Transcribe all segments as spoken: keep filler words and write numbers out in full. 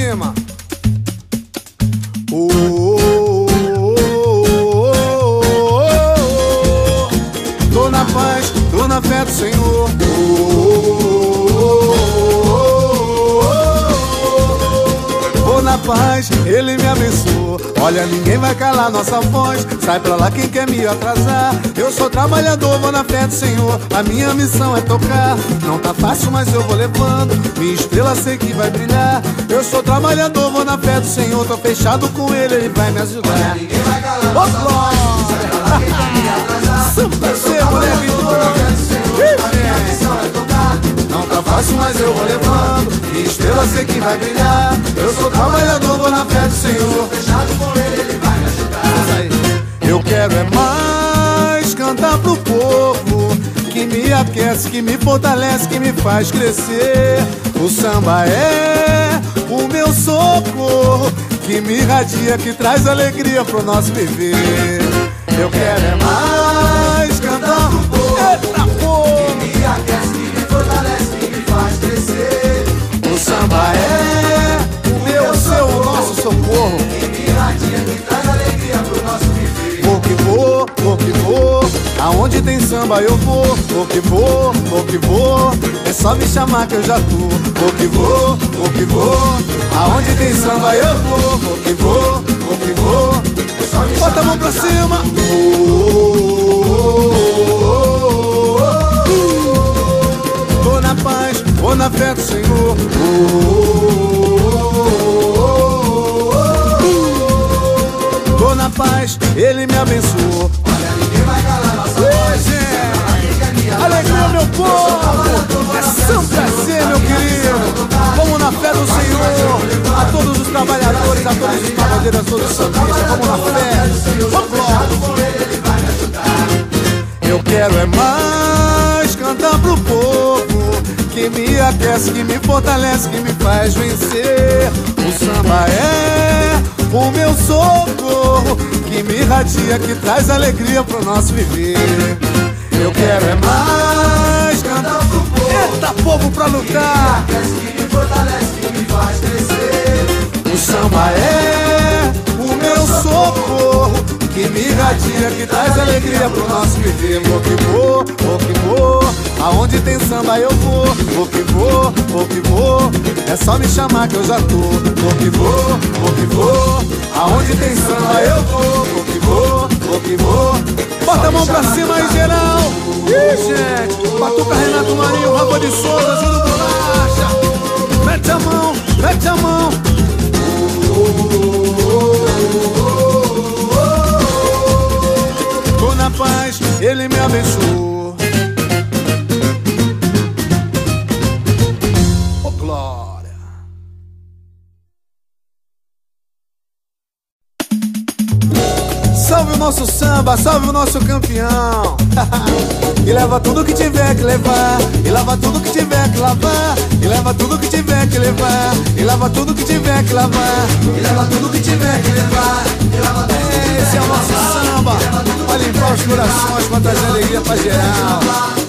cima. Oh, oh, oh, oh, oh, oh. Tô na paz, tô na fé do Senhor. Oh, oh, oh, oh, oh. Tô na paz, Ele me abençoou. Olha, ninguém vai calar nossa voz. Sai pra lá quem quer me atrasar. Eu sou trabalhador, vou na fé do Senhor. A minha missão é tocar. Não tá fácil, mas eu vou levando. Minha estrela sei que vai brilhar. Eu sou trabalhador, vou na fé do Senhor. Tô fechado com Ele, Ele vai me ajudar. Olha, ninguém vai calar oh, nossa voz. Sai pra lá quem quer me atrasar. Santa Eu sou Sé, mulher que trabalhador, vou na fé do Senhor. A minha missão é tocar. não tá fácil, mas eu vou levando. Minha estrela sei que vai brilhar. Eu sou trabalhador, vou na fé do Senhor. Fechado com Ele, Ele vai me ajudar. Eu quero é mais cantar pro povo, que me aquece, que me fortalece, que me faz crescer. O samba é o meu socorro, que me irradia, que traz alegria pro nosso viver. Eu quero é mais cantar pro povo, eita, povo, Que me aquece, que me fortalece, que me faz crescer. o samba é o meu, o seu, o nosso socorro. Que me irradia, que traz alegria pro nosso viver. Vou que vou, vou que vou, aonde tem samba eu vou. Vou que vou, vou que vou, é só me chamar que eu já tô. Vou que vou, vou que vou, aonde tem samba eu vou. Vou que vou, vou que vou, É só me bota a mão pra cima. Oh, oh, oh, oh. Tô na paz, vou na fé do Senhor. Tô na paz, Ele me abençoou. Olha, ninguém vai calar nossa voz. Hoje Quem quer me atrasar. alegria, meu povo, é São Prazer, meu querido. Vamos na fé do Senhor. A todos os trabalhadores, a todos os pagodeiros, a todos os santistas, vamos na fé. Vamos lá. Com Ele, Ele vai me ajudar. Eu quero é mais cantar pro povo, que me aquece, que me fortalece, que me faz vencer. O samba é o meu socorro, que me irradia, que traz alegria pro nosso viver. Eu quero é mais cantar pro povo, eita, povo pra lutar. Aquece, que me fortalece, que me faz crescer. O samba é o meu socorro, que me irradia, que traz alegria pro nosso viver. Vou que vou, vou que vou, aonde tem samba eu vou. Vou que vou, vou que vou, é só me chamar que eu já tô. Vou que vou, vou que vou, aonde tem samba eu vou. Vou que vou, vou que vou, bota a mão pra cima aí, geral. Ih, gente, Batuca, Renato Marinho, Rabo de Souza, Júlio Bolacha. Mete a mão, mete a mão. Tô na paz, Ele me abençoou. Oh, glória. Salve o nosso samba, salve o nosso campeão. E leva tudo que tiver que levar, e lava tudo que tiver que lavar, e leva tudo que tiver que levar, e lava tudo que tiver que lavar, E leva tudo que tiver que levar. E lava tudo que tiver esse é o nosso samba, pra limpar os corações, pra trazer alegria pra geral.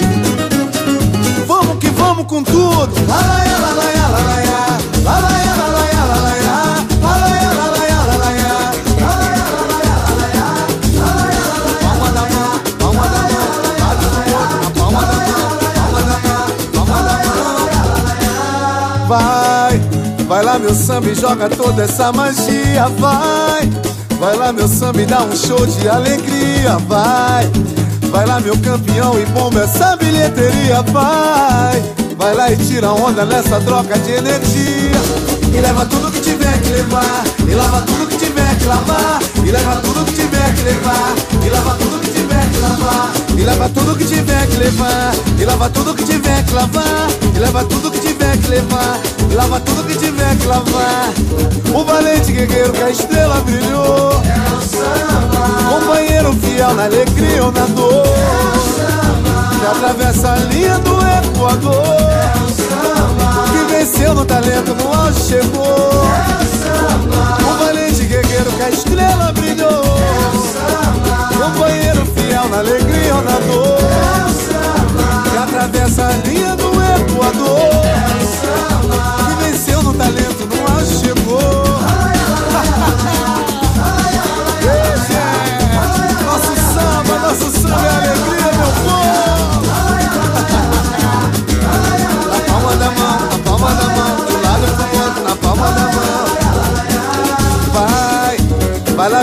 Vamos que vamos com tudo. Lalaia, lalaia, lalaia, lalaia, lalaia, lalaia, lalaia, lalaia, lalaia, lalaia, lalaia, lalaia, lalaia. Palma da mão, palma da mão, bate no outro na palma da mão, palma da mão, palma da mão. Vai, vai lá meu samba e joga toda essa magia, vai. Vai lá meu samba e dá um show de alegria, vai. Vai lá meu campeão e bomba essa bilheteria, vai. Vai lá e tira onda nessa troca de energia. E leva tudo que tiver que levar, e lava tudo que tiver que lavar, e leva tudo que tiver que levar, e lava tudo que tiver que lavar, e leva tudo que tiver que levar, e lava tudo que tiver que lavar, e leva tudo que tiver que levar, e lava tudo que tiver que lavar. O valente guerreiro que a estrela brilhou, É o samba. companheiro fiel na alegria ou na dor, que atravessa a linha do Equador, É o samba. que venceu no talento, no auge chegou. É o samba. O valente guerreiro que a estrela brilhou, É o samba. companheiro fiel na alegria ou na dor, É o samba. que atravessa a linha do Equador, É o samba. que venceu no talento, no auge chegou.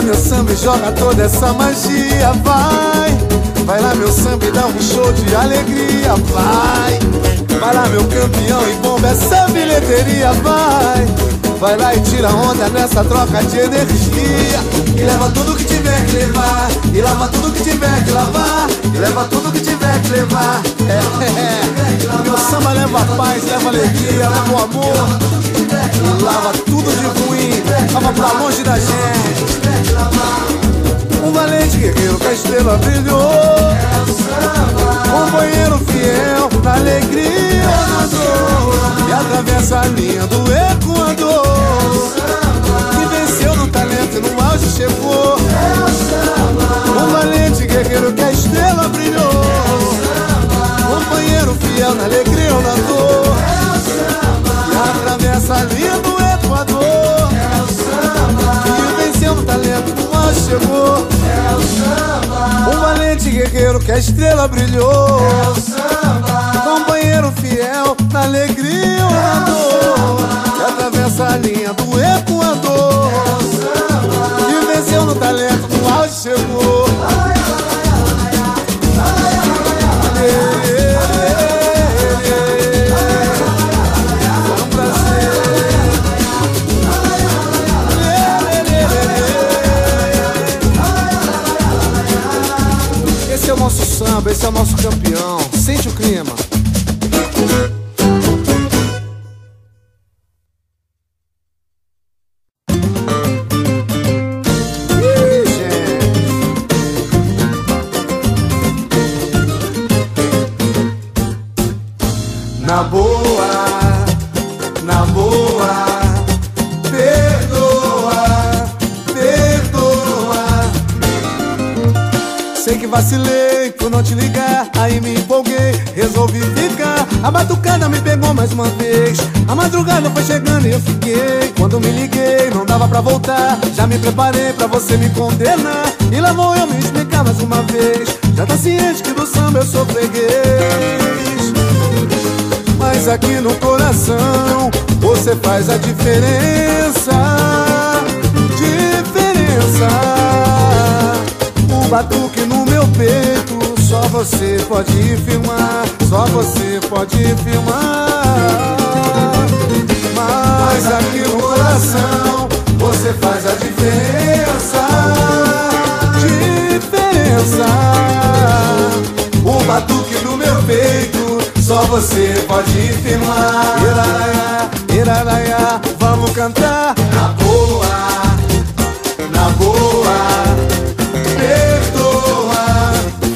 meu samba e joga toda essa magia. Vai, vai lá meu samba e dá um show de alegria. Vai, vai lá meu campeão e bomba essa bilheteria. Vai, vai lá e tira onda nessa troca de energia. E leva tudo que tiver que levar, e lava tudo que tiver que lavar, e leva tudo que tiver que levar. É, é. Meu samba leva paz, leva alegria, leva o amor, e lava tudo de ruim, lava pra longe da gente. Um valente guerreiro que a estrela brilhou, companheiro fiel na alegria, na dor, e atravessa a linha do Equador, que venceu no talento e no auge chegou. Um valente guerreiro que a estrela brilhou, companheiro fiel na alegria ou na dor, e atravessa a linha do Equador, que venceu no talento e no auge chegou. Um valente guerreiro que a estrela brilhou, companheiro fiel na alegria ou na dor, que atravessa a linha do Equador, que venceu no talento, no auge chegou. Foi um prazer. Esse é o nosso samba, esse é o nosso campeão. Sente o clima. Na boa, na boa, perdoa, perdoa. Sei que vacilei por não te ligar, aí me empolguei, resolvi ficar. A batucada me pegou mais uma vez, a madrugada foi chegando e eu fiquei. Quando me liguei, não dava pra voltar, já me preparei pra você me condenar. E lá vou eu me explicar mais uma vez, já tá ciente que do samba eu sou freguês. Mas aqui no coração você faz a diferença, diferença. O batuque no meu peito, só você pode firmar, só você pode firmar. Mas aqui no coração você faz a diferença, diferença. O batuque no meu peito, só você pode firmar. Iraraiá, iraraiá, vamos cantar. Na boa, na boa, perdoa,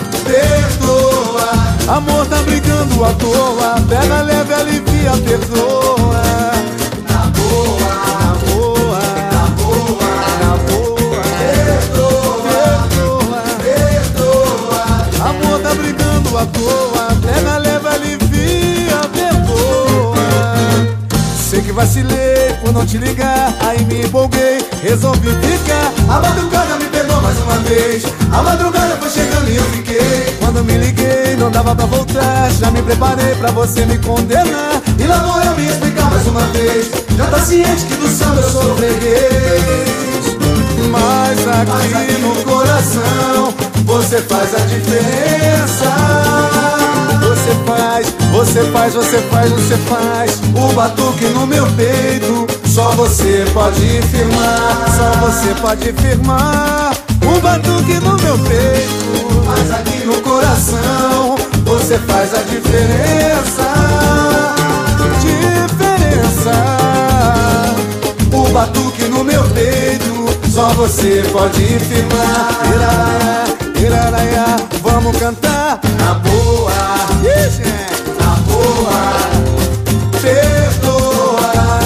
perdoa. Amor tá brigando à toa, pega leve, alivia, perdoa. Na boa, Na boa, na boa, na boa, perdoa, perdoa. perdoa. Amor tá brigando à toa, pega leve, alivia, perdoa. Sei que vacilei por não te ligar, aí me empolguei, resolvi ficar. A madrugada me pegou mais uma vez, a madrugada foi chegando e eu fiquei. Quando me liguei, não dava pra voltar, já me preparei pra você me condenar. E lá vou eu me explicar mais uma vez, já tá ciente que do samba eu sou freguês. Mas aqui, Mas aqui no coração você faz a diferença. você faz, você faz, você faz, você faz. O batuque no meu peito, só você pode firmar, Só você pode firmar o batuque no meu peito. Mas aqui no coração você faz a diferença. Diferença. O batuque no meu peito, só você pode firmar. Iraraiá, iraraiá, vamos cantar. Na boa, Ih, gente. na boa, perdoa,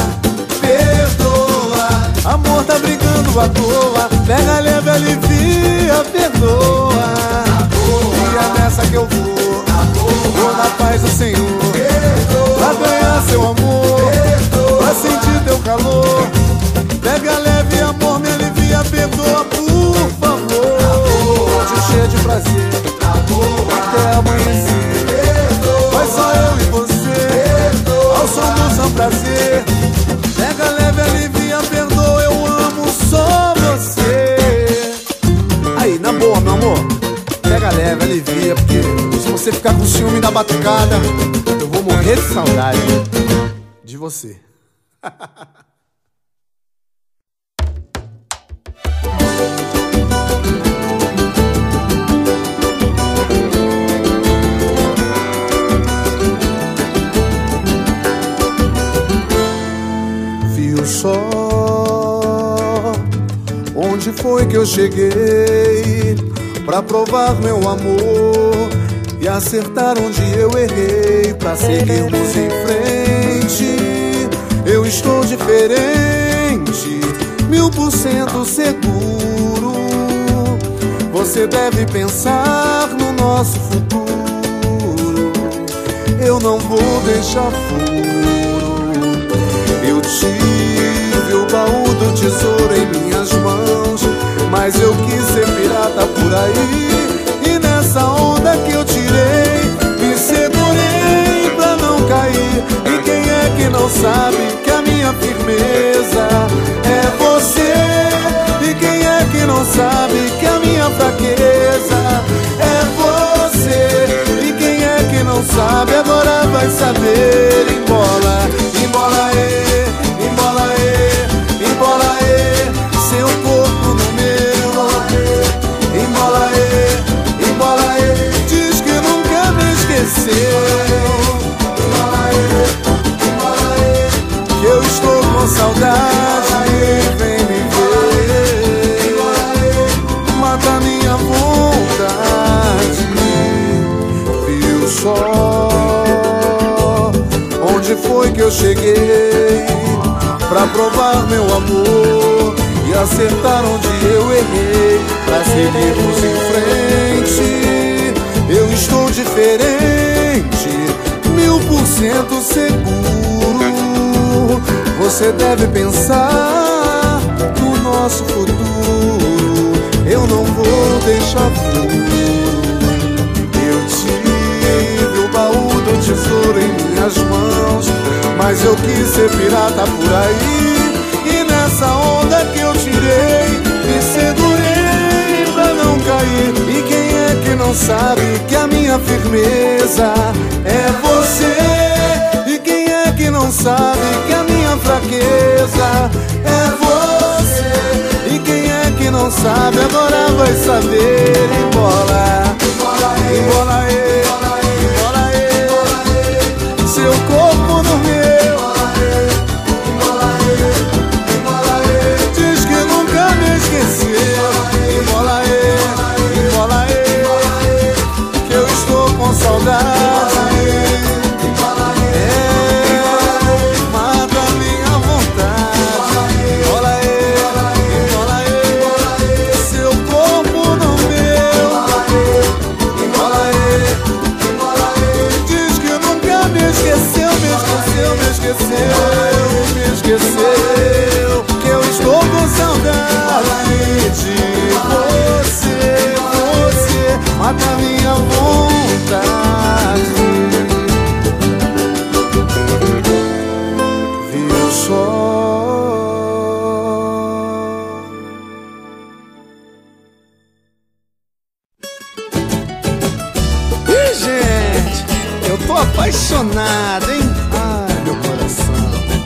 perdoa. Amor tá brigando à toa, pega leve, alivia, perdoa. E é nessa que eu vou, vou na paz do Senhor, pra ganhar seu amor, pra sentir teu calor. Pega leve, amor, me alivia, perdoa, por favor. Te cheio de prazer, até amanhecer. Vai batucada, eu vou morrer de saudade de você. Viu só onde foi que eu cheguei pra provar meu amor e acertar onde eu errei, pra seguirmos em frente. Eu estou diferente, mil por cento seguro. Você deve pensar no nosso futuro. Eu não vou deixar furo. Eu tive o baú do tesouro em minhas mãos, mas eu quis ser pirata por aí. E nessa onda que eu tirei, me segurei pra não cair. E quem é que não sabe que a minha firmeza é você? E quem é que não sabe que a minha fraqueza é você? E quem é que não sabe agora vai saber. Embola, embola, ê, embola, ê, embola, ê, seu corpo no meu. Embola, ê, embola, ê, diz que nunca me esqueceu. Embola, ê, embola, ê, que eu estou com saudade, vem me ver. Embola, ê, mata minha vontade. Viu só onde foi que eu cheguei pra provar meu amor e acertar onde eu errei, pra seguirmos em frente. Eu estou diferente, mil por cento seguro. Você deve pensar no nosso futuro. Eu não vou deixar fluir. Eu tive o baú do tesouro em minhas mãos, mas eu quis ser pirata por aí. E nessa onda que eu tirei, me segurei pra não cair. E quem é que não sabe que a minha firmeza é você? E quem é que não sabe que a minha fraqueza é você? E quem é que não sabe agora vai saber. Embola, embola, ê, embola, ê, seu corpo no meu. Diz que nunca me esqueceu. Embola, ê, embola, ê, que eu estou com saudade. É, mata minha vontade. Embola, ê, embola, ê, seu corpo no meu. Embola, ê, embola, ê, diz que nunca me esqueceu, me esqueceu, me esqueceu, me esqueceu, que eu estou com saudade de você, você mata minha vontade. Viu só? Ih, gente, eu tô apaixonado, hein? Ai, meu coração.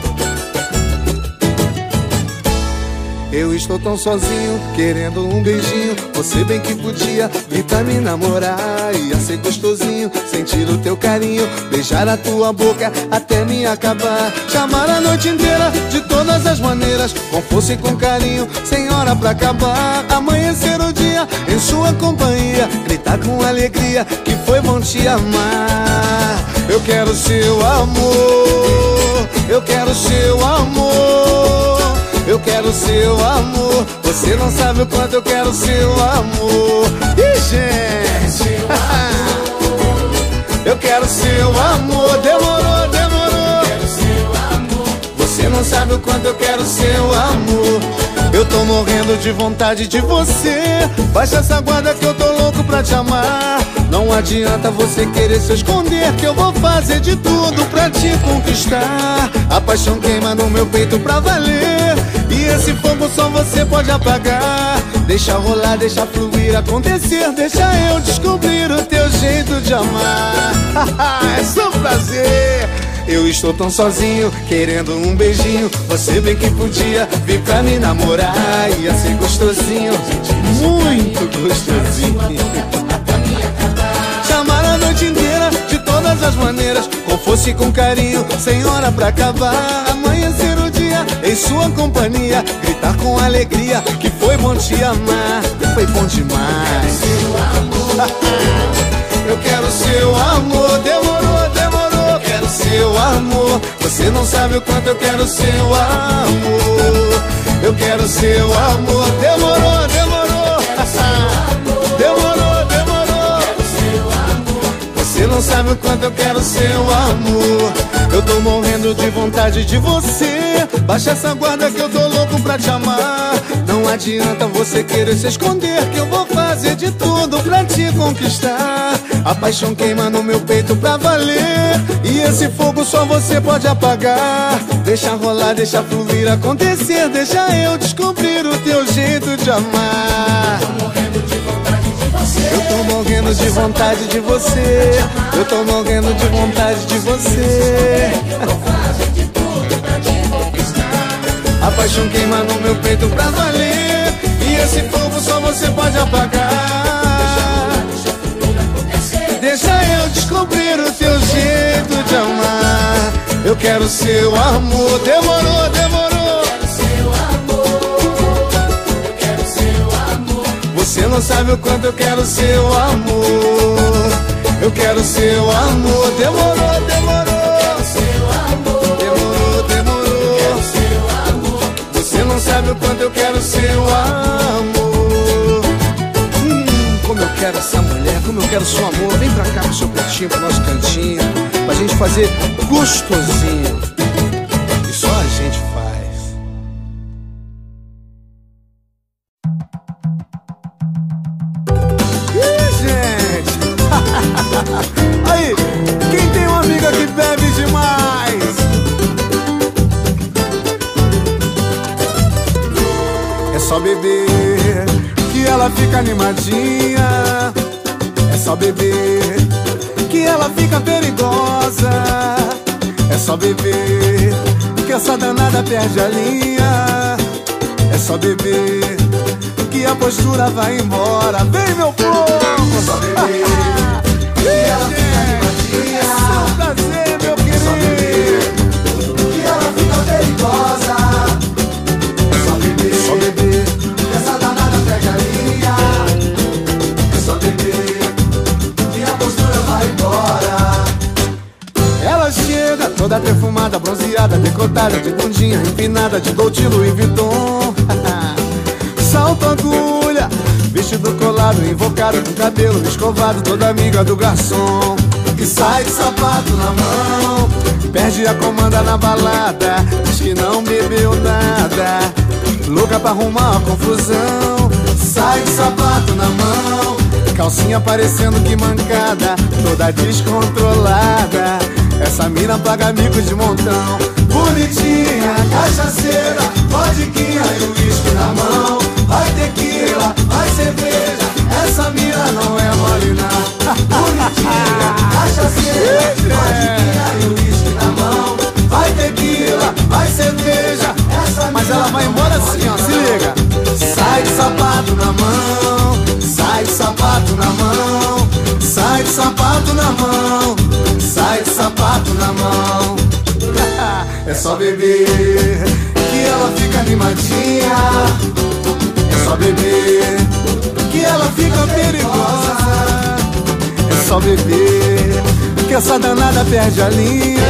Eu estou tão sozinho, querendo um beijinho. Você bem que podia vir pra me namorar. Ia ser gostosinho, sentir o teu carinho, beijar a tua boca até me acabar. Chamar a noite inteira, de todas as maneiras, com força e com carinho, sem hora pra acabar. Amanhecer o dia em sua companhia, gritar com alegria que foi bom te amar. Eu quero seu amor, eu quero seu amor, eu quero seu amor. Você não sabe o quanto eu quero seu amor. Ih, gente, eu quero seu amor. Demorou, demorou. Você não sabe o quanto eu quero seu amor. Eu tô morrendo de vontade de você. Baixa essa guarda que eu tô louco pra te amar. Não adianta você querer se esconder, que eu vou fazer de tudo pra te conquistar. A paixão queima no meu peito pra valer, e esse fogo só você pode apagar. Deixa rolar, deixa fluir, acontecer. Deixa eu descobrir o teu jeito de amar. É só prazer. Eu estou tão sozinho, querendo um beijinho. Você bem que podia vir pra me namorar. Ia ser gostosinho, muito gostosinho. Chamar a noite inteira, de todas as maneiras, ou fosse com carinho, sem hora pra acabar. Amanhecer o dia em sua companhia, gritar com alegria que foi bom te amar. Foi bom demais. Eu quero seu amor, demorou, demorou. Quero seu amor, você não sabe o quanto eu quero seu amor. Eu quero seu amor, demorou, demorou. Demorou, demorou. Você não sabe o quanto eu quero seu amor. Eu tô morrendo de vontade de você. Baixa essa guarda que eu tô louco pra te amar. Não adianta você querer se esconder, que eu vou fazer de tudo pra te conquistar. A paixão queima no meu peito pra valer, e esse fogo só você pode apagar. Deixa rolar, deixa fluir, acontecer. Deixa eu descobrir o teu jeito de amar. Eu tô morrendo de vontade de você. Eu tô morrendo de vontade de você. A paixão queima no meu peito pra valer, e esse fogo só você pode apagar. Deixa eu descobrir o teu jeito de amar. Eu quero seu amor, demorou, demorou. Você não sabe o quanto eu quero seu amor. Eu quero seu amor, demorou, demorou. Demorou, demorou. Você não sabe o quanto eu quero seu amor. Hum, como eu quero essa mulher, como eu quero seu amor. Vem pra cá pro seu cantinho, pro nosso cantinho, pra gente fazer gostosinho. E só a gente faz. Aí, quem tem uma amiga que bebe demais? É só beber que ela fica animadinha. É só beber que ela fica perigosa. É só beber que essa danada perde a linha. É só beber que a postura vai embora. Vem, meu povo! É só beber que ela fica animadinha. É um prazer, meu querido. É só beber que ela fica perigosa. É só beber, só beber que essa danada pega a linha. É só beber que a postura vai embora. Ela chega toda perfumada, bronzeada, decotada, de bundinha empinada, de Dolce Louis Vuitton. Salto agulha, vestido colado, invocado, com cabelo escovado, toda amiga do garçom. E sai de sapato na mão, perde a comanda na balada, diz que não bebeu nada, louca pra arrumar uma confusão. Sai de sapato na mão, calcinha parecendo que mancada, toda descontrolada. Essa mina paga mico de montão. Bonitinha, cachaceira, vodquinha e o uísque na mão. Vai tequila, vai cerveja, essa mina não é mole não. Bonitinha, cachaceira, vodquinha e o uísque na mão. Vai tequila, vai cerveja, essa mina. Mas ela vai embora assim, ó, se liga. Sai de sapato na mão, sai de sapato na mão, sai de sapato na mão, sai de sapato na mão. É só beber que ela fica animadinha. É só beber que ela fica perigosa. É só beber que essa danada perde a linha.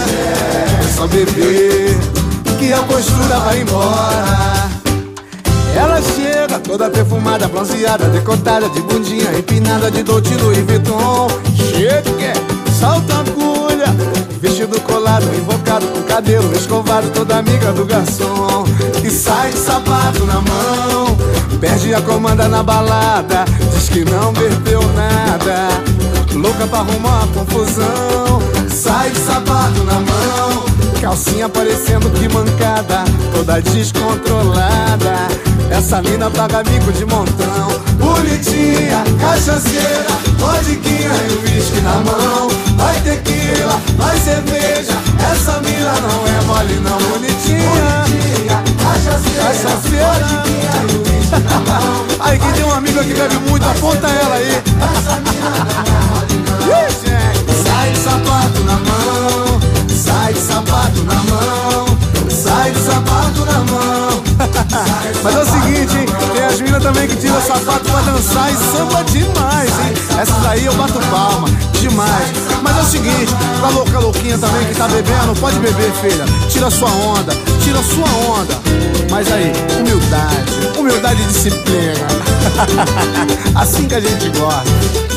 É só beber que a postura vai embora. Ela chega toda perfumada, bronzeada, decotada, de bundinha empinada, de Dolce Louis Vuitton. Chega, salta agulha, vestido colado, invocado, com cabelo escovado, toda amiga do garçom. E sai de sapato na mão, perde a comanda na balada, diz que não bebeu nada, louca pra arrumar uma confusão. Sai de sapato na mão, calça calcinha parecendo que mancada, toda descontrolada. Essa mina paga mico de montão. Bonitinha, cachaceira, vodquinha e o whisky na mão. Vai tequila, vai cerveja, essa mina não é mole não. Bonitinha, Bonitinha cachaceira, cachaceira, vodquinha e o whisky na mão. Aí quem tem um amigo que bebe muito, aponta ela aí. Essa mina não é mole não. Sai de sapato na mão, sai de sapato na mão, sai de sapato na mão. Mas é o seguinte, hein? Tem as minas também que tiram sapato pra dançar e samba demais, hein? Essas aí eu bato palma, demais. Mas é o seguinte, pra louca louquinha também que tá bebendo, pode beber, filha. Tira sua onda, tira sua onda. Mas aí, humildade, humildade e disciplina. Assim que a gente gosta.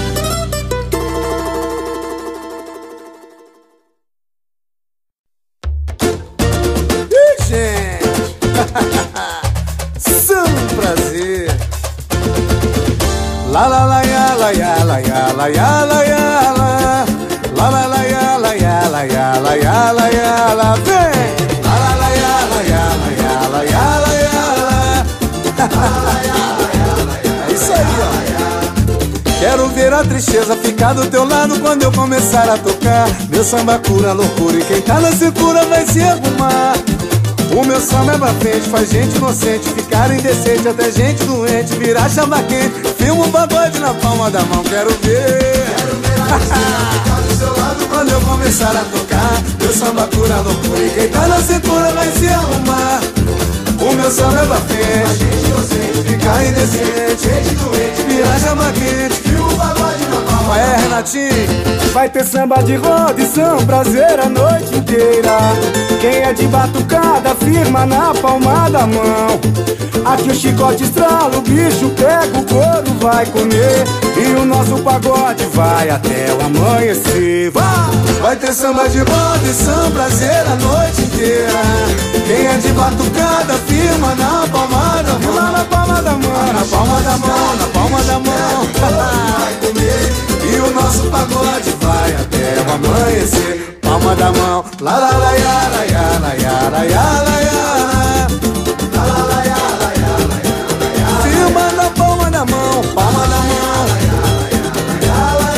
La la la ya la ya la ya la ya la ya la la la la ya la ya la ya la ya la ya la vem la la la ya la ya la ya la ya la ya la. É isso aí, ó. Quero ver a tristeza ficar do teu lado quando eu começar a tocar. Meu samba cura a loucura e quem tá na segura vai se arrumar. O meu samba é pra frente, faz gente inocente ficar indecente, até gente doente virar chama quente. Filma um pagode na palma da mão, quero ver. Quero ver a ficar do seu lado quando eu começar a tocar. Meu samba cura a loucura e quem tá na cintura vai se arrumar. O meu samba é pra frente, faz gente inocente ficar indecente, gente doente virar chama quente. Filma um pagode na palma. Qual é, Renatinho? Vai ter samba de roda e são prazer a noite inteira. Quem é de batucada firma na palma da mão. Aqui o chicote estrala, o bicho pega, o couro vai comer. E o nosso pagode vai até o amanhecer. Vai! Vai ter samba de roda e são prazer a noite inteira. Quem é de batucada firma na palma da mão. Firma na palma da mão, na palma da mão, na palma da mão. Vai comer. E o nosso pagode vai até o amanhecer. Palma da mão, la la la ya la ya la ya la ya la ya la la la ya la ya la ya la. Firma na palma da mão, palma da mão. La la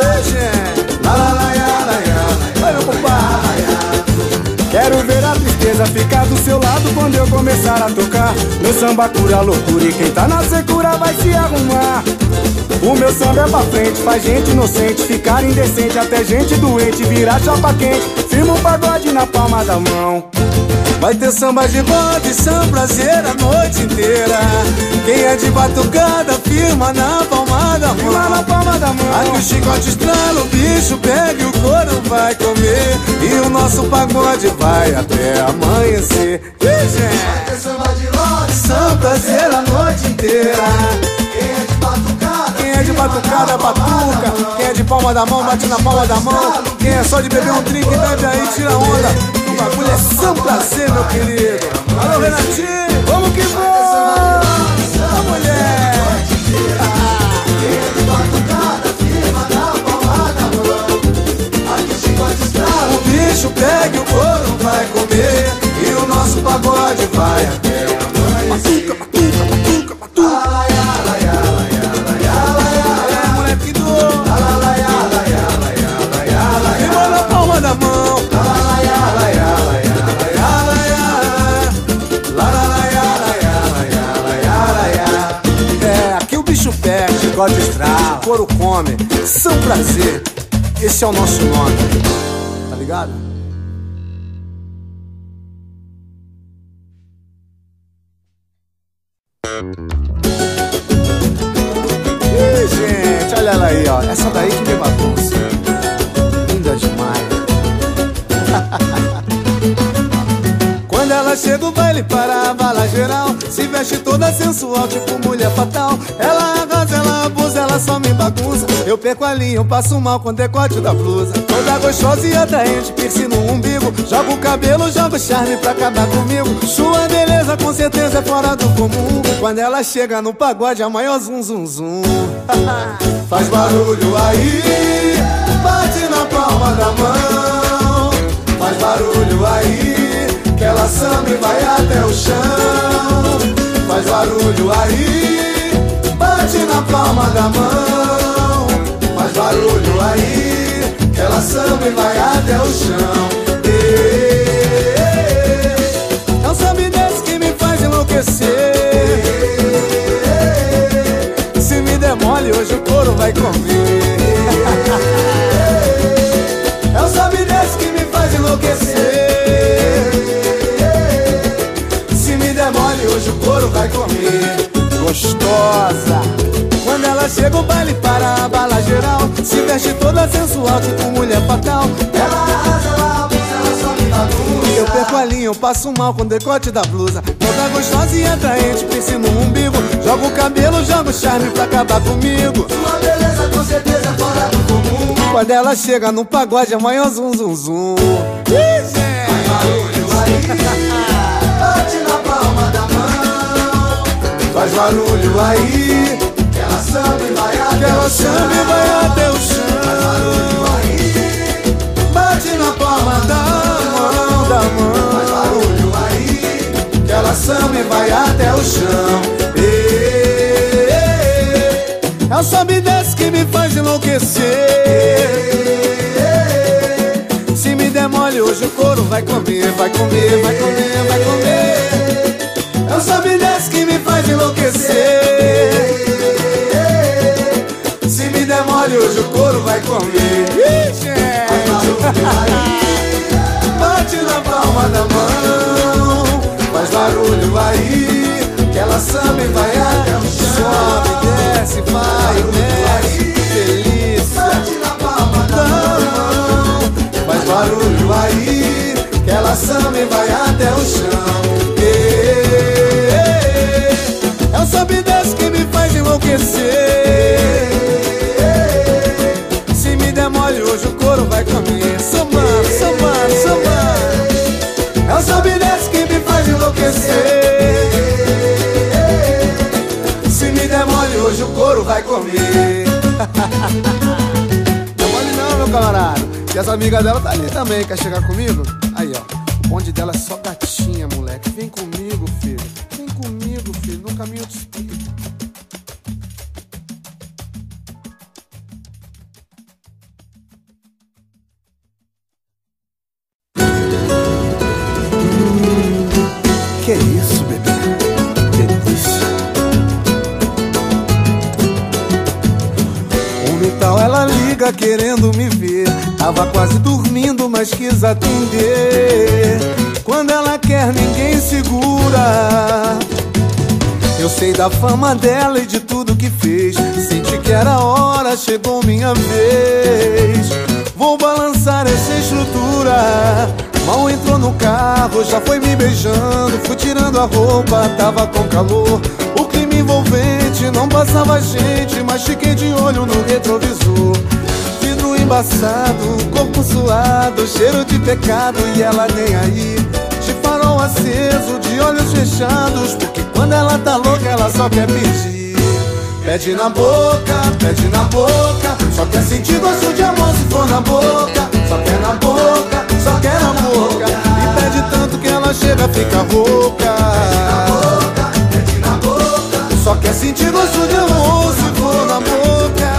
la ya la ya. Vai, meu compadre. Quero ver a tristeza ficar do seu lado quando eu começar a tocar. Meu samba cura a loucura e quem tá na secura vai se arrumar. O meu samba é pra frente, faz gente inocente ficar indecente, até gente doente virar chapa quente. Firma um pagode na palma da mão. Vai ter samba de roda e samba prazer a noite inteira. Quem é de batucada firma na palma da mão. Firma na palma da mão. Aqui o chicote estrala, o bicho pega e o couro vai comer. E o nosso pagode vai até amanhecer. E, gente? Vai ter samba de roda e samba prazer a noite inteira. Quem é de batucada, quem é de batucada batuca. Quem é de palma da mão bate na palma da mão. Quem é só de beber um drink bebe aí, tira onda. O bagulho é só prazer, meu querido. Alô, Renatinho, vamos que vamos. A mulher. Quem é de batucada firma na palma da mão. Aqui o chicote estrala, o bicho pega e o couro vai comer. E o nosso pagode vai até o amanhecer. Batuca, batuca, batuca, batuca. Da mão, la la la ya la ya la ya la ya la ya la la la ya la ya la ya la ya la ya. É, aqui o bicho pega, chicote estrala, o couro come, São Prazer, esse é o nosso nome, tá ligado? Ih, gente, olha ela aí, ó, essa daí que me bagunça, linda demais. Quando ela chega o baile para a bala geral, se veste toda sensual, tipo mulher fatal. Ela arrasa, ela abusa, ela só me bagunça. Eu perco a linha, eu passo mal com o decote da blusa. Toda gostosa e atraente, piercing no umbigo. Joga o cabelo, joga o charme pra acabar comigo. Sua beleza com certeza é fora do comum. Quando ela chega no pagode, a maior zum zum zum. Faz barulho aí, bate na palma da mão. Faz barulho aí. palma da mão. Faz barulho aí, que ela samba e vai até o chão. É um samba desse que me faz enlouquecer. Se me der mole, hoje o couro vai comer. É um samba desse que me faz enlouquecer. Se me der mole, hoje o couro vai comer. Gostosa. Quando ela chega o baile para a bala geral, se veste toda sensual, tipo mulher fatal. Ela arrasa, ela abusa, ela sobe na blusa. Eu perco a linha, eu passo mal com o decote da blusa. Toda gostosa e atraente, pince no umbigo. Joga o cabelo, joga o charme pra acabar comigo. Sua beleza com certeza é fora do comum. Quando ela chega no pagode é maior zum zum zum. Faz barulho aí, bate na palma da mão. Faz barulho aí, que ela samba e vai até Que ela o samba e chão. vai até o Faz barulho chão. aí, bate na palma da mão. Da Faz mão. barulho aí, que ela samba e vai até o chão. É um sobe e desce que me faz enlouquecer. Se me der mole, hoje o couro vai comer, vai comer, vai comer, vai comer. É um sobe e desce que me faz enlouquecer. Se me der mole, hoje o couro vai comer. Ih, gente. Bate na palma da mão. Faz barulho aí, que ela samba e vai até o chão. Sobe, desce, vai, desce, que delícia. Bate na palma da mão. Faz barulho aí, que ela samba e vai até o chão. É um sobe e desce que me faz enlouquecer. Se me der mole, hoje o couro vai comer. Sambando, sambando, sambando. É um sobe e desce que me faz enlouquecer. Se me der mole, hoje o couro vai comer. Não mole não, meu camarada. E essa amiga dela tá ali também, quer chegar comigo? Aí, ó, o bonde dela é só gatinha, moleque. Vem comigo, filho. Vem comigo, filho, no caminho eu te explico. Que isso, bebê? Delícia. Um tal ela liga querendo me ver. Tava quase dormindo, mas quis atender. Quando ela quer, ninguém segura. Eu sei da fama dela e de tudo que fez. Senti que era hora, chegou minha vez. Vou balançar essa estrutura. Mal entrou no carro, já foi me beijando. Fui tirando a roupa, tava com calor. O clima envolvente, não passava gente, mas fiquei de olho no retrovisor. Vidro embaçado, corpo suado, cheiro de pecado e ela nem aí. De farol aceso, de olhos fechados, porque quando ela tá louca ela só quer pedir. Pede na boca, pede na boca. Só quer sentir gosto de amor se for na boca. Só quer na boca, só quer na boca. E pede tanto que ela chega, fica rouca. Pede na boca, Só quer sentir gosto de amor se for na boca.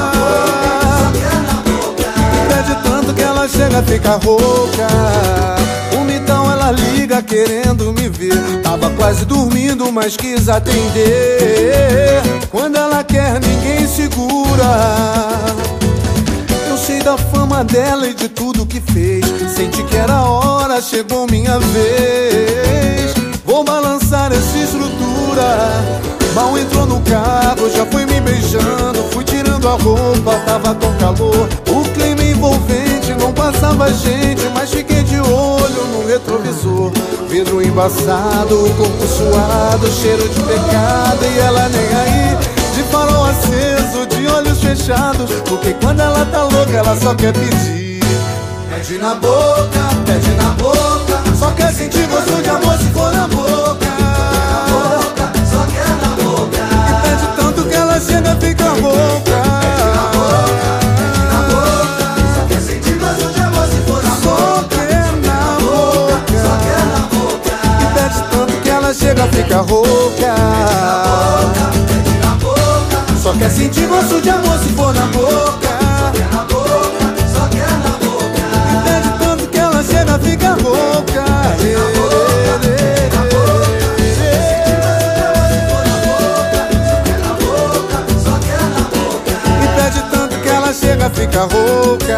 E pede tanto que ela chega, fica rouca. Uma então ela liga querendo me ver. Tava quase dormindo, mas quis atender. Quando ela quer, ninguém segura. Eu sei da fama dela e de tudo que fez. Senti que era hora, chegou minha vez. Vou balançar essa estrutura. Mal entrou no carro, já foi me beijando. Fui tirando a roupa, tava com calor. O clima envolvente, não passava gente, mas fiquei de olho no retrovisor. Vidro embaçado, corpo suado, cheiro de pecado e ela nem aí. De farol aceso, de olhos fechados, porque quando ela tá louca ela só quer pedir. pede na boca, pede na boca. Só quer sentir gosto de amor se for na boca. Só quer na boca. E pede tanto que ela chega, fica rouca. Pede na boca, só quer sentir gosto de amor se for na Só boca. quer na boca. Só quer na boca. E pede tanto que ela chega, fica rouca. Pede na boca, Só Só quer sentir gosto de amor se for na boca. Só quer na boca, só quer na boca. E pede tanto que ela chega, fica rouca. Pede na boca, na boca. Sentir gosto de amor se for na boca. Só quer na boca, só quer na boca. E pede tanto que ela chega, fica rouca.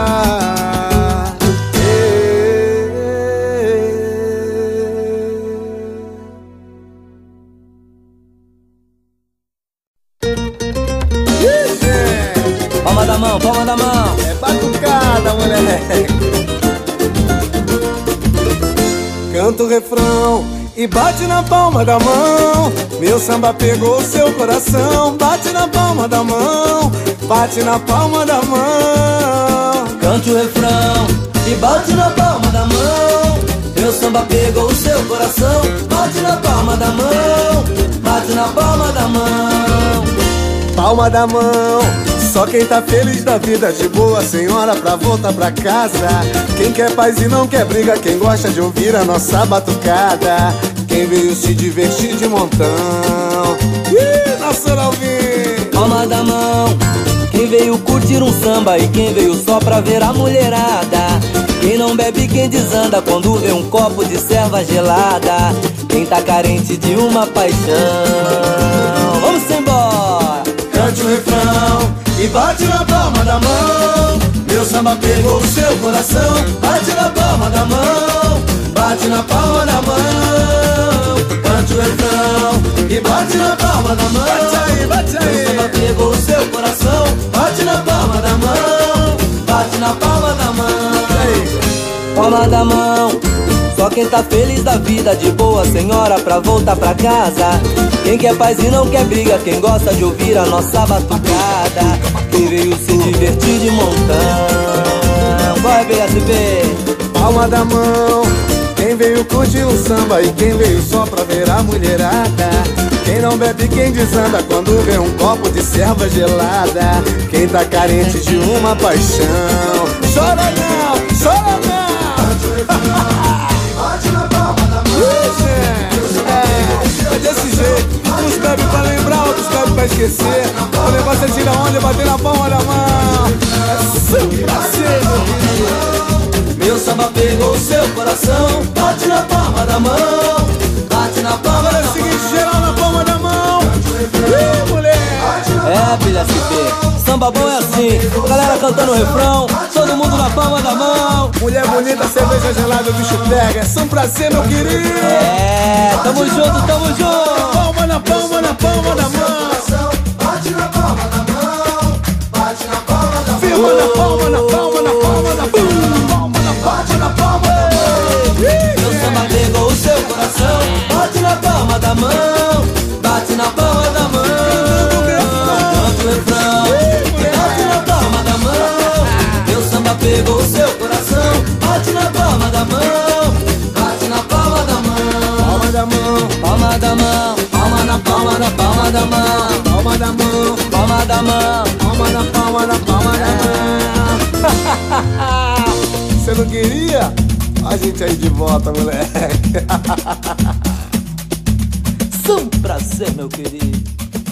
Palma da mão, palma da mão. É batucada, moleque. Canta o refrão e bate na palma da mão. Meu samba pegou seu coração. Bate na palma da mão, bate na palma da mão. Cante o refrão e bate na palma da mão. Meu samba pegou o seu coração. Bate na palma da mão, bate na palma da mão. Palma da mão, só quem tá feliz da vida, de boa, sem hora pra voltar pra casa. Quem quer paz e não quer briga, quem gosta de ouvir a nossa batucada. Quem veio se divertir de montão. Ih, nosso Alvin. Palma da mão, quem veio curtir um samba e quem veio só pra ver a mulherada. Quem não bebe, quem desanda quando vê um copo de serva gelada. Quem tá carente de uma paixão. Vamos embora! Cante o refrão e bate na palma da mão. Meu samba pegou o seu coração. Bate na palma da mão, bate na palma da mão. Cante o refrão e bate na palma da mão. Bate aí, bate aí. Meu samba pegou o seu coração. Bate na palma da mão, bate na palma da mão. Palma da mão, só quem tá feliz da vida, de boa, sem hora pra voltar pra casa. Quem quer paz e não quer briga, quem gosta de ouvir a nossa batucada. Quem veio se divertir de montão. Vai, B S B. Palma da mão, quem veio curtir um samba e quem veio só pra ver a mulherada. Quem não bebe, quem desanda quando vê um copo de serva gelada. Quem tá carente de uma paixão. Chora não, chora não. Bate na palma da mão. É, é desse jeito. Uns bebem pra lembrar, outros bebem pra esquecer. O negócio é tirar onda e bater na palma da mão. É sempre assim, meu querido. Meu samba pegou o seu coração. Bate na palma da mão, bate na palma Agora da é o seguinte, geral na palma da mão. Ih, mulher. É, filha S P, samba bom é assim. Galera cantando o refrão, todo mundo na palma da mão. Mulher bonita, cerveja gelada, o bicho pega. É só um prazer, meu querido. É, tamo junto, tamo junto. Palma na palma, na palma da mão. Bate na palma da mão. Bate na palma da mão. Firma na palma, na palma, na palma da mão. Palma na Bate na palma da mão. Meu samba pegou o seu coração. Bate na palma da mão, bate na palma da mão. Canta o refrão e bate na palma da mão. Meu samba pegou o seu coração. Bate na palma da mão, bate na palma da mão. Palma da mão, Palma da mão, palma na palma da palma da mão. palma da mão, Palma da mão. palma na palma da palma da mão. Você não queria? A gente aí de volta, moleque. Só um prazer, meu querido.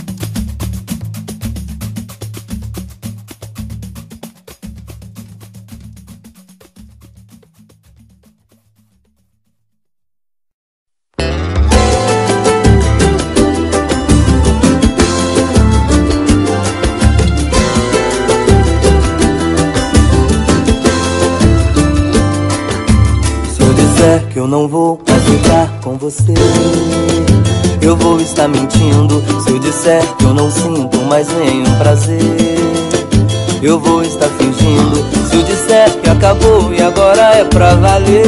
Que eu não vou mais ficar com você, eu vou estar mentindo. Se eu disser que eu não sinto mais nenhum prazer, eu vou estar fingindo. Se eu disser que acabou e agora é pra valer,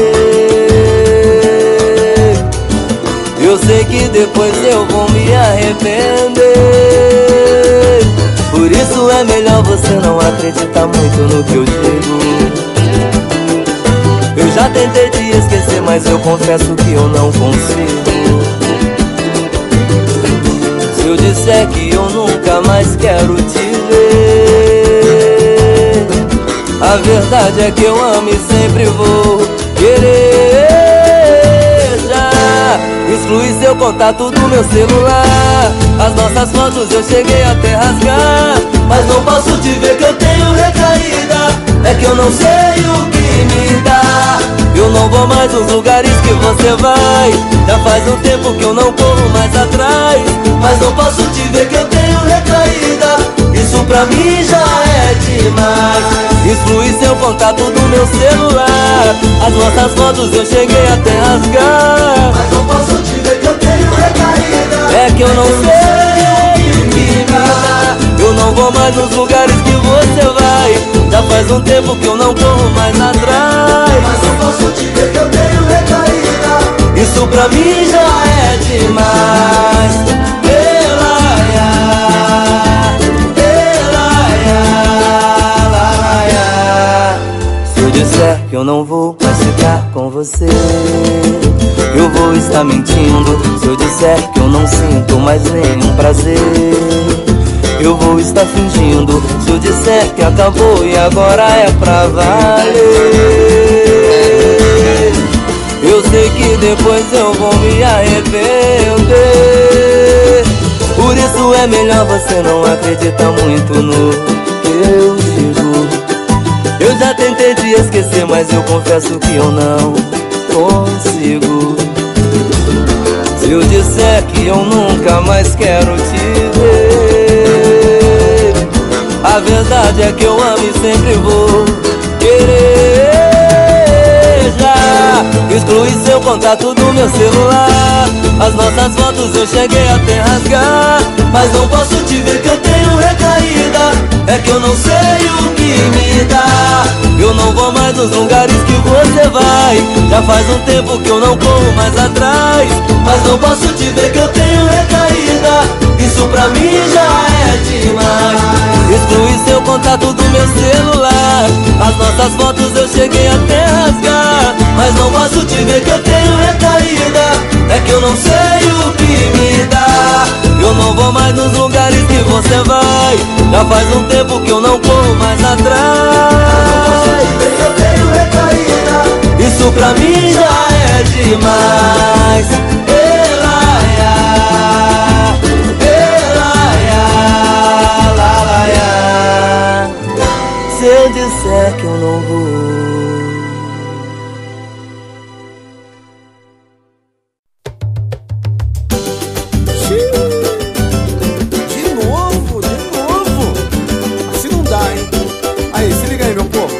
eu sei que depois eu vou me arrepender. Por isso é melhor você não acreditar muito no que eu digo. Eu já tentei te esquecer, mas eu confesso que eu não consigo. Se eu disser que eu nunca mais quero te ver, a verdade é que eu amo e sempre vou querer. Já excluí seu contato do meu celular, As nossas fotos eu cheguei até rasgar, mas não posso te ver que eu tenho recaída. É que eu não sei o que me dá. Eu não vou mais nos lugares que você vai. Já faz um tempo que eu não corro mais atrás, mas não posso te ver que eu tenho recaída. Isso pra mim já é demais. Exclui seu contato do meu celular. As nossas fotos eu cheguei até rasgar, mas não posso te ver que eu tenho recaída. é que eu não sei o que me dá. Eu não vou mais nos lugares que você vai. Já faz um tempo que eu não corro mais atrás, mas não posso te ver que eu tenho recaída. isso pra mim já é demais. Elaia, elaia, lalaia. Se eu disser que eu não vou mais ficar com você, eu vou estar mentindo. Se eu disser que eu não sinto mais nenhum prazer, eu vou estar fingindo. Se eu disser que acabou e agora é pra valer, eu sei que depois eu vou me arrepender. Por isso é melhor você não acreditar muito no que eu digo. Eu já tentei te esquecer, mas eu confesso que eu não consigo. Se eu disser que eu nunca mais quero te ver, a verdade é que eu amo e sempre vou querer. Já excluí seu contato do meu celular. As nossas fotos eu cheguei até rasgar, mas não posso te ver que eu tenho recaída. É que eu não sei o que me dá. Eu não vou mais nos lugares que você vai. Já faz um tempo que eu não corro mais atrás, mas não posso te ver que eu tenho recaída. Isso pra mim já é demais. Excluí seu contato do meu celular. As nossas fotos eu cheguei até rasgar, mas não posso te ver que eu tenho recaída. É que eu não sei o que me dá. Eu não vou mais nos lugares que você vai. Já faz um tempo que eu não corro mais atrás, Eu tenho recaída. isso pra mim já é demais. Elaia, elaia, lalaia. Se eu disser que eu não vou, De novo, de novo. Assim não dá, hein? Aí, se liga aí, meu povo.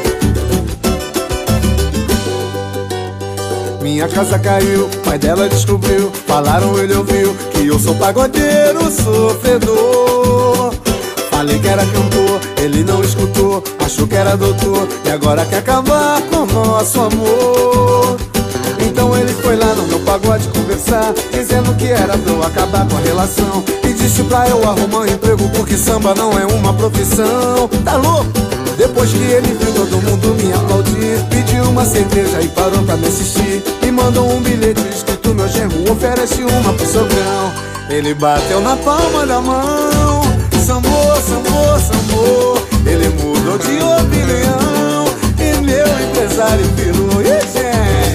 Minha casa caiu, pai dela descobriu. Falaram, ele ouviu que eu sou pagodeiro sofredor. Falei que era cantor, ele não escutou. Achou que era doutor e agora quer acabar com nosso amor. Então ele foi lá no meu pagode conversar, dizendo que era pra eu acabar com a relação. E disse pra eu arrumar um emprego, porque samba não é uma profissão. Tá louco? Depois que ele viu todo mundo me aplaudir, pediu uma cerveja e parou pra me assistir. E mandou um bilhete escrito, meu genro oferece uma pro sogrão. Ele bateu na palma da mão, sambou, sambou, sambou. Ele mudou de opinião e meu empresário virou. E gente,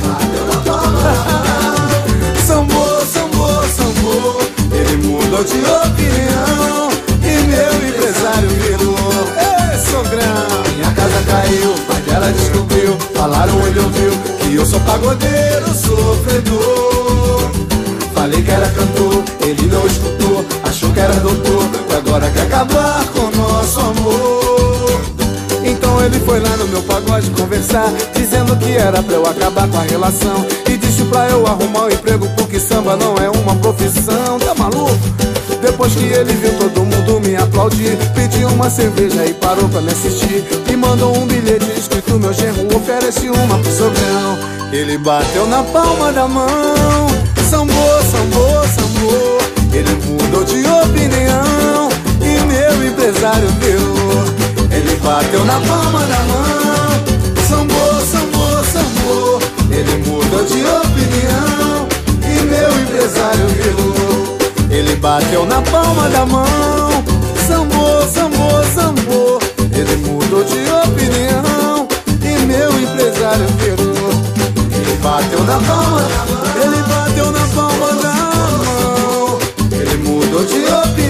sambou, sambou, sambou. Ele mudou de opinião e meu empresário virou. Ei, sogrão, minha casa caiu, pai dela descobriu. Falaram, ele ouviu que eu sou pagodeiro sofredor. Falei que era cantor, ele não escutou. Achou que era doutor e agora quer acabar com nosso amor. Então ele foi lá no meu pagode conversar, dizendo que era pra eu acabar com a relação. E disse pra eu arrumar um emprego, porque samba não é uma profissão. Tá maluco? Depois que ele viu todo mundo me aplaudir, pediu uma cerveja e parou pra me assistir. E mandou um bilhete escrito, meu genro oferece uma pro sogrão. Ele bateu na palma da mão, sambou, sambou, sambou. Ele mudou de opinião e meu empresário virou. Ele bateu na palma da mão, sambou, sambou, sambou. Ele mudou de opinião e meu empresário virou. Ele bateu na palma da mão, sambou, sambou, sambou. Ele mudou de opinião e meu empresário virou. Ele bateu na palma da mão, ele bateu na palma da mão. Ele mudou de opinião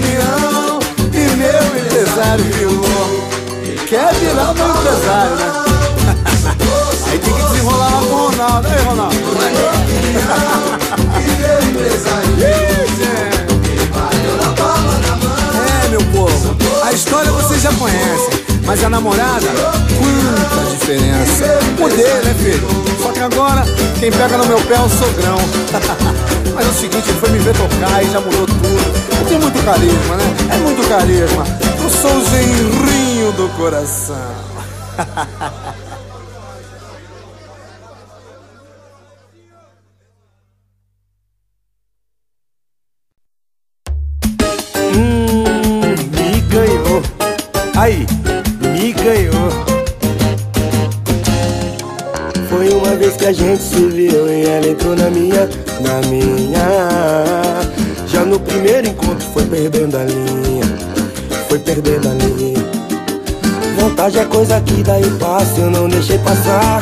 Mas a namorada, quanta diferença. Mudei, né, filho? Só que agora, quem pega no meu pé é o sogrão. Mas é o seguinte, ele foi me ver tocar e já mudou tudo. Eu tenho muito carisma, né? É muito carisma. Eu sou o genrinho do coração. Hum, me ganhou. Aí, me ganhou. Foi uma vez que a gente se viu e ela entrou na minha, na minha. Já no primeiro encontro foi perdendo a linha, foi perdendo a linha. Vontade é coisa que daí passa, eu não deixei passar.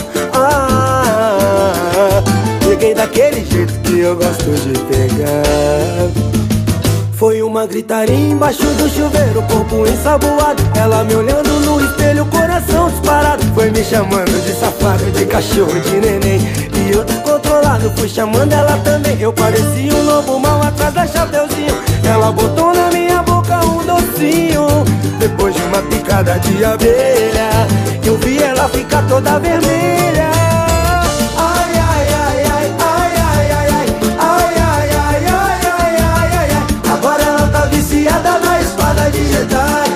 Ah, peguei daquele jeito que eu gosto de pegar. Foi uma gritaria embaixo do chuveiro, corpo ensaboado. Ela me olhando no espelho, coração disparado. Foi me chamando de safado, de cachorro, de neném. E eu descontrolado, fui chamando ela também. Eu parecia um lobo mau atrás da Chapeuzinho. Ela botou na minha boca um docinho. Depois de uma picada de abelha, eu vi ela ficar toda vermelha. Ai, ai, ai, ai, ai, ai, ai, ai, ai, ai, ai, ai, ai, ai, ai, ai. Agora ela tá viciada na espada de Jedi.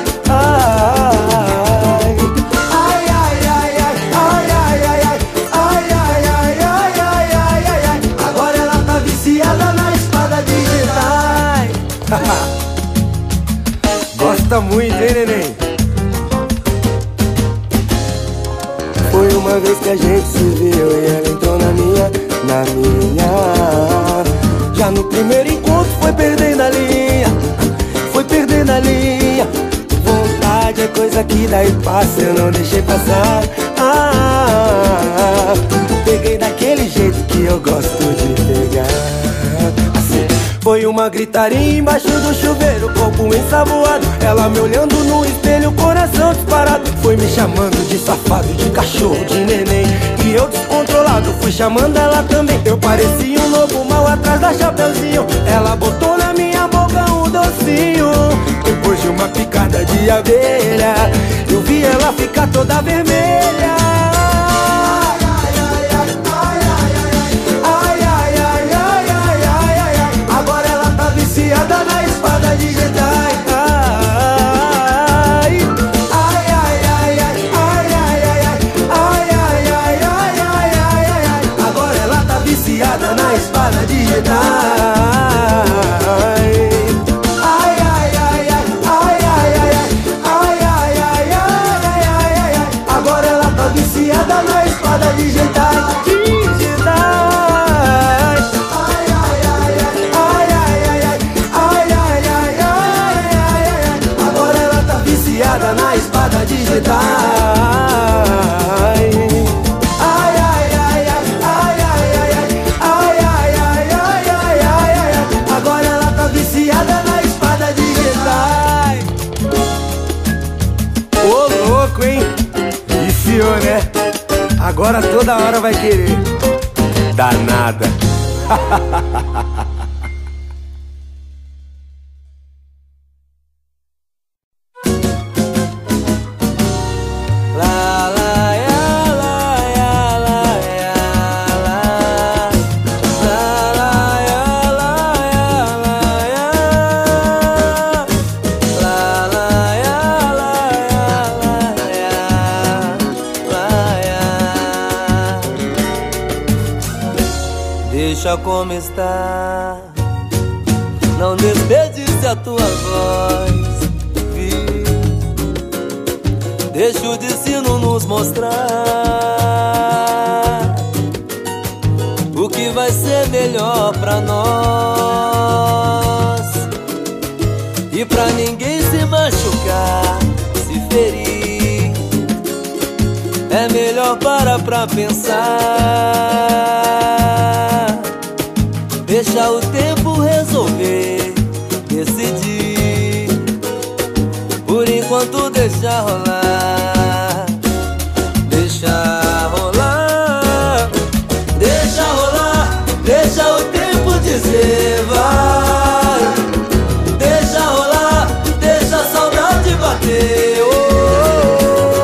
Ai, ai, ai, ai, ai, ai, ai, ai, ai, ai, ai, ai, ai, ai, ai, ai. Agora ela tá viciada na espada de Jedi. Gosta muito, hein, neném? Foi uma vez que a gente se viu e ela entrou na minha, na minha. Já no primeiro encontro foi perdendo a linha, foi perdendo a linha. Vontade é coisa que daí passa, eu não deixei passar. Ah, peguei daquele jeito que eu gosto de pegar. Assim, foi uma gritaria embaixo do chuveiro, corpo ensaboado. Ela me olhando no espelho, coração disparado. Foi me chamando de safado, de cachorro, de neném. E eu descontrolado, fui chamando ela também. Eu parecia um lobo mau atrás da Chapeuzinho. Ela botou na minha boca um docinho. Depois de uma picada de abelha, eu vi ela ficar toda vermelha. Viciada na espada de Jedi. Ai, ai, ai, ai, ai, ai, ai, ai, ai, ai, ai, ai, ai, ai. Agora ela tá viciada na espada de Jedi. Ai, ai, ai, ai, ai, ai, ai, ai, ai, ai, ai, ai. Agora ela tá viciada na espada de Jedi. Na espada de Jedi. Ai, ai, ai, ai, ai, ai, ai, ai, ai, ai, ai, ai, ai. Agora ela tá viciada na espada de Jedi. Ô louco, hein? Viciou, né? Agora toda hora vai querer. Danada. Deixa como está, não desperdice a tua voz, vi. Deixa o destino nos mostrar o que vai ser melhor pra nós. E pra ninguém se machucar, se ferir, é melhor parar pra pensar. Deixa o tempo resolver, decidir. Por enquanto deixa rolar, deixa rolar, deixa rolar, deixa o tempo dizer vai. Deixa rolar, deixa a saudade bater. Oh, oh, oh.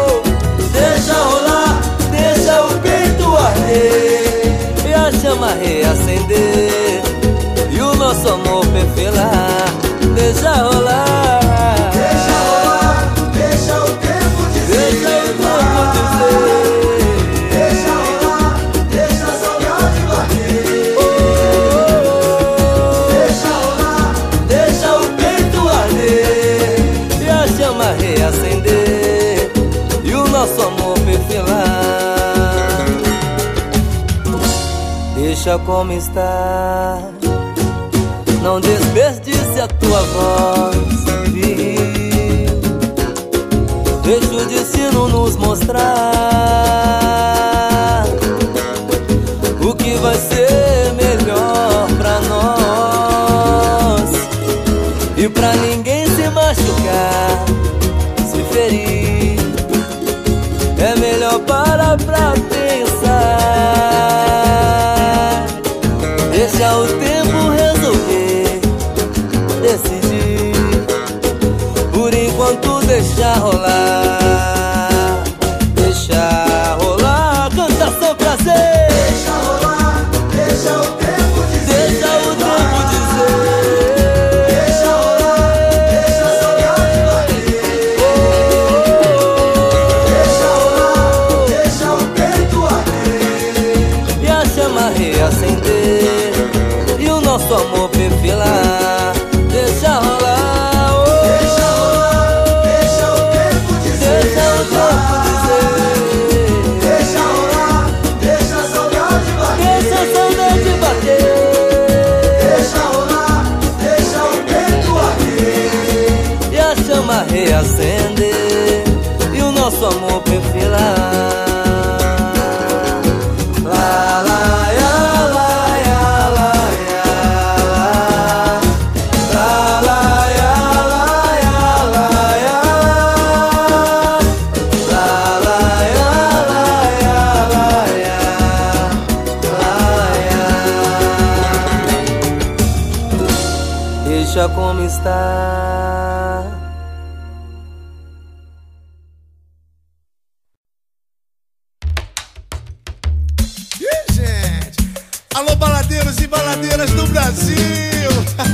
deixa como está. Não desperdice a tua voz, viril. Deixa o destino nos mostrar o que vai ser melhor pra nós. E pra ninguém se machucar, se ferir, é melhor parar pra pensar. Deixa o tempo resolver, decidir. Por enquanto deixa rolar, deixa rolar, cantação prazer. Deixa rolar, deixa o tempo dizer. Deixa o tempo dizer. Deixa rolar, deixa a saudade bater. Deixa rolar, deixa o peito arder. E a chama reacender, e o nosso amor perfilar. Deixa rolar, oh. Deixa rolar, deixa o tempo dizer. Deixa o tempo dizer. Deixa rolar, deixa a saudade bater. Deixa a saudade bater. Deixa rolar, deixa o peito arder. E a chama reacender, e o nosso amor perfilar. Lá, lá, ya, lá, ya, lá, ya, lá. Lá, lá, ya, lá, ya, lá, ya. Lá, lá, ya, lá, ya, lá, ya. Lá, ya. Deixa como está. Ih, gente! Alô, baladeiros e baladeiras do Brasil!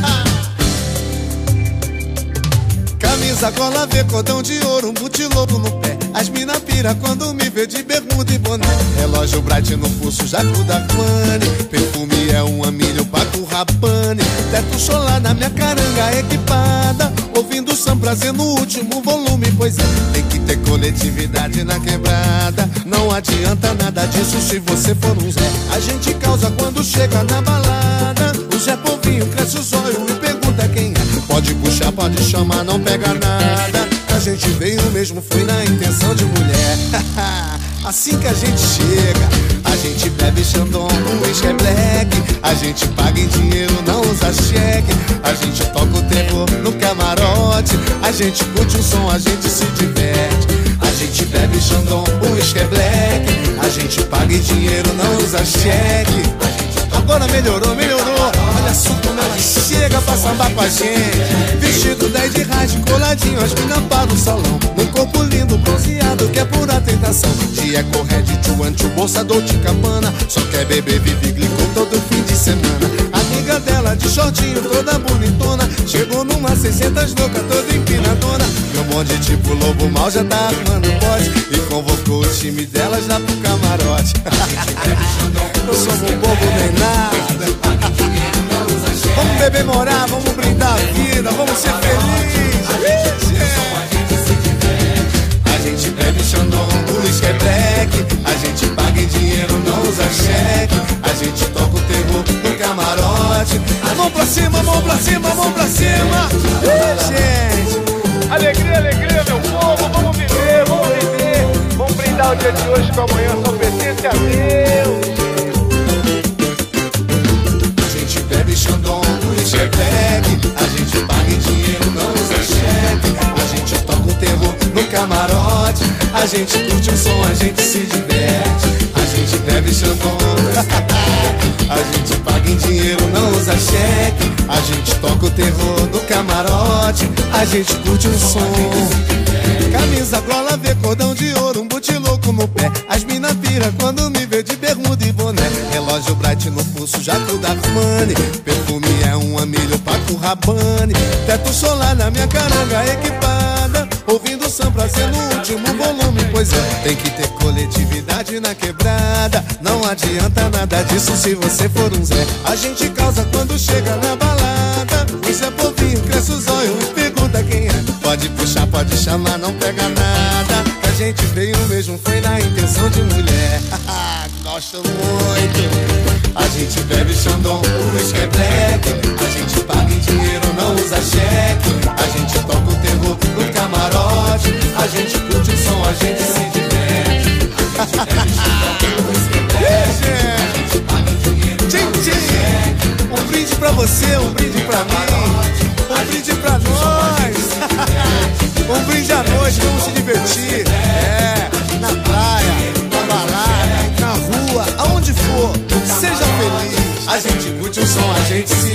Camisa, gola, vê, cordão de ouro, um butilobo no pé. As mina pira quando me vê de bermuda e boné. Relógio Bright no pulso, jaco da Fanny. Perfume é uma milha, o Paco Rabanne. Teto solar na minha caranga equipada, ouvindo samba prazer no último volume. Pois é, tem que ter coletividade na quebrada. Não adianta nada disso se você for um Zé. A gente causa quando chega na balada. O Zé Povinho cresce os olhos e pergunta quem é. Pode puxar, pode chamar, não pega nada. A gente veio mesmo, foi na intenção de mulher. Assim que a gente chega, a gente bebe Xandão, o uísque é black. A gente paga em dinheiro, não usa cheque. A gente toca o terror no camarote. A gente curte o som, a gente se diverte. A gente bebe Xandão, o uísque é black. A gente paga em dinheiro, não usa cheque. Agora melhorou, melhorou. Olha só como ela chega pra sambar com a gente. Vestido dez de rádio, coladinho, as minas para o salão. Num corpo lindo, bronzeado, que é pura tentação. De eco-red, tchuan, tchu, bolsa, Dolce Gabbana. Só quer beber, vive glicol todo fim de semana. Amiga dela de shortinho, toda bonitona. Chegou numa seiscentas louca, toda empinadona. Meu bonde tipo lobo mal já tá armando bote. E convocou o time delas lá pro camarote. Não somos bobo nem nada. Vamos beber, morar, vamos brindar a vida, vamos ser felizes. A gente bebe Xandão, o uísque é black. A gente paga em dinheiro, não usa cheque. A gente toca o terror no camarote. Mão pra cima, mão pra cima, mão pra cima. Gente, Alegria, alegria, meu povo, vamos viver, vamos viver. Vamos brindar o dia de hoje com amanhã, só pertence a Deus. a gente bebe Xandão, o uísque é black. A gente paga em dinheiro, não usa cheque. A gente toca o terror no camarote. A gente curte o som, a gente se diverte. A gente bebe Xandão, a gente paga em dinheiro, não usa cheque. A gente toca o terror no camarote. A gente curte o som. Camisa, gola, vê, cordão de ouro, um bote louco no pé. As mina pira quando me vê de bermuda e boné. Relógio Bright no pulso, jaco da Fanny. Perfume é uma milha, o Paco Rabanne. Teto solar na minha caranga equipada, ouvindo samba sendo o último volume. Pois é, tem que ter coletividade na quebrada. Não adianta nada disso se você for um Zé. A gente causa quando chega na balada. O Zé Povinho cresce os olhos e pergunta quem é. Pode puxar, pode chamar, não pega nada. A gente veio mesmo, foi na intenção de mulher. Gosto muito. A gente bebe Xandão, o uísque é black. A gente paga em dinheiro, não usa cheque. A gente toca o terror no camarote. A gente curte o som, a gente se diverte. A gente bebe Xandão, o uísque é black. A gente paga em dinheiro, não usa cheque. Um brinde pra você, um brinde pra mim, um brinde pra nós. Um brinde à noite, vamos se divertir. É, na praia, na balada, na rua, aonde for, seja feliz. A gente curte o som, a gente se